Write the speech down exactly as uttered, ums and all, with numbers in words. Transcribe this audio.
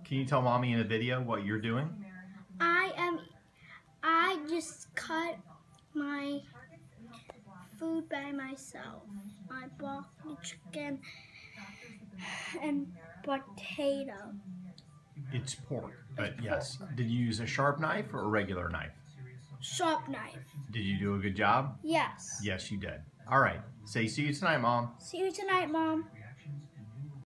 Can you tell Mommy in a video what you're doing? I am, I just cut my food by myself. I bought the chicken and potato. It's pork, but yes. Did you use a sharp knife or a regular knife? Sharp knife. Did you do a good job? Yes. Yes, you did. All right. Say see you tonight, Mom. See you tonight, Mom.